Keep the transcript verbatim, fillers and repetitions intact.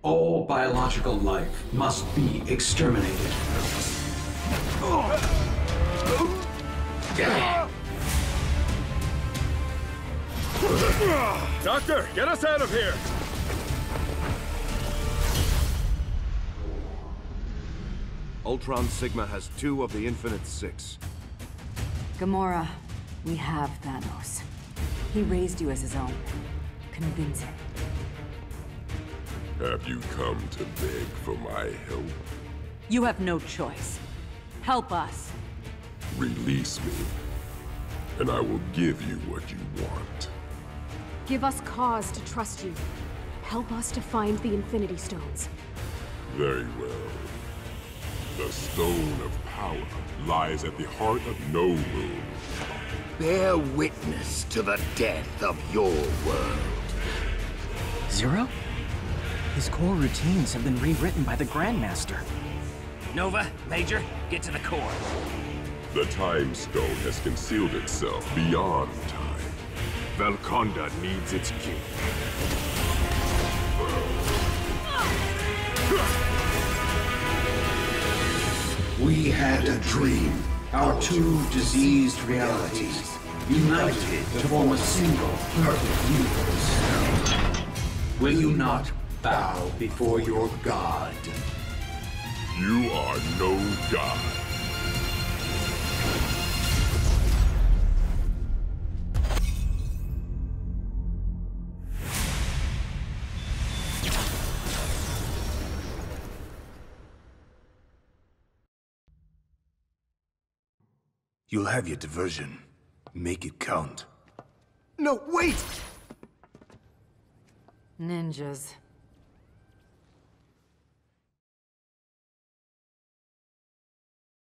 All biological life must be exterminated. Doctor, get us out of here! Ultron Sigma has two of the Infinite Six. Gamora, we have Thanos. He raised you as his own. Convince him. Have you come to beg for my help? You have no choice. Help us. Release me, and I will give you what you want. Give us cause to trust you. Help us to find the Infinity Stones. Very well. The Stone of Power lies at the heart of No Moon. Bear witness to the death of your world. Zero? His core routines have been rewritten by the Grandmaster. Nova, Major, get to the core. The Time Stone has concealed itself beyond time. Valkonda needs its king. We had a dream. Our two diseased realities, united to form a single perfect universe. Will you not bow before your god? You are no god. You'll have your diversion. Make it count. No, wait! Ninjas.